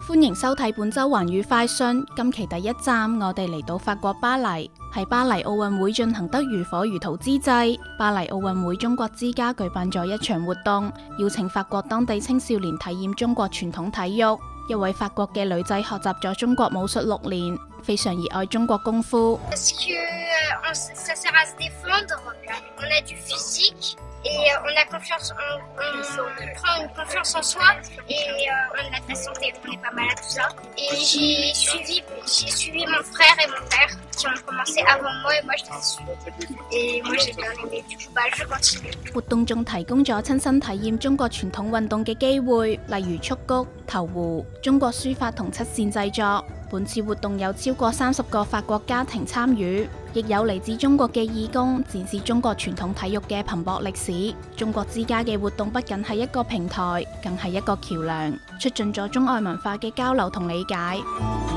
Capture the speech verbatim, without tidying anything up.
歡迎收睇本周環宇快訊。今期第一站，我哋嚟到法國巴黎。喺巴黎奧運會進行得如火如荼之際，巴黎奧運會中國之家舉辦咗一場活動，邀請法國當地青少年體驗中國傳統體育。一位法國嘅女仔學習咗中國武術六年，非常熱愛中國功夫。 Et on a confiance, on, on, on prend une confiance en soi et euh, on a de la santé, on n'est pas malade tout ça. Et j'ai suivi, j'ai suivi mon frère et mon père qui ont commencé avant moi et moi je les ai suivis. Et moi j'ai bien aimé, du coup bah je continue. 活動仲提供咗親身體驗中國傳統運動嘅機會，例如蹴鞠、投壺、中國書法同七線製作。本次活動有超過三十個法國家庭參與，亦有嚟自中國嘅義工展示中國傳統體育嘅蓬勃歷史。中國之家嘅活動不僅係一個平台，更係一個橋樑，促進咗中外文化嘅交流同理解。